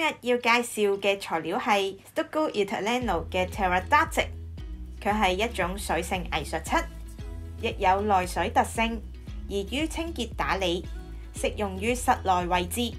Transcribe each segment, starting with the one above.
日要介紹嘅材料係 Stucco Italiano 嘅 Teradactyl， 佢係一種水性藝術漆，亦有耐水特性，易於清潔打理，適用於室內位置。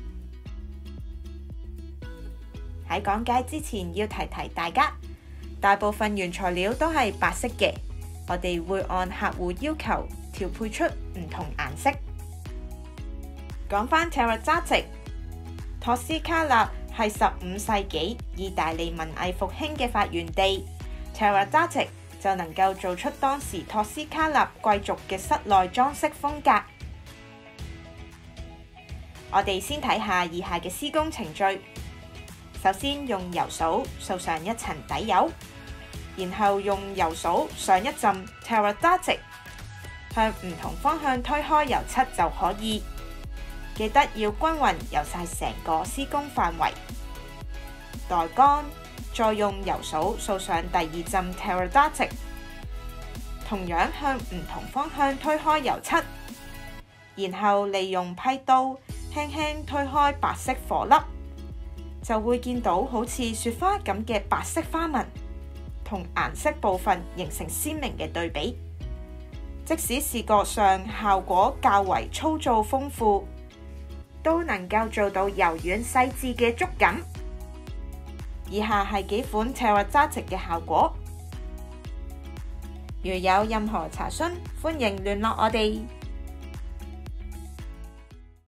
喺講解之前要提提大家，大部分原材料都係白色嘅，我哋會按客戶要求調配出唔同顏色。講返 Teradactyl， 托斯卡納係15世紀意大利文藝復興嘅發源地 ，Teradactyl 就能夠做出當時托斯卡納貴族嘅室內裝飾風格。我哋先睇下以下嘅施工程序。首先用油掃掃上一層底油，然後用油掃上一浸 Teradactyl， 向唔同方向推開油漆就可以。記得要均勻油晒成個施工範圍，待乾，再用油掃掃上第二浸 Teradactyl， 同樣向唔同方向推開油漆，然後利用批刀輕輕推開白色顆粒，就會見到好似雪花咁嘅白色花紋，同顏色部分形成鮮明嘅對比。即使視覺上效果較為粗糙豐富，都能夠做到柔軟細緻嘅觸感。以下係幾款 Teradactyl 嘅效果。如有任何查詢，歡迎聯絡我哋。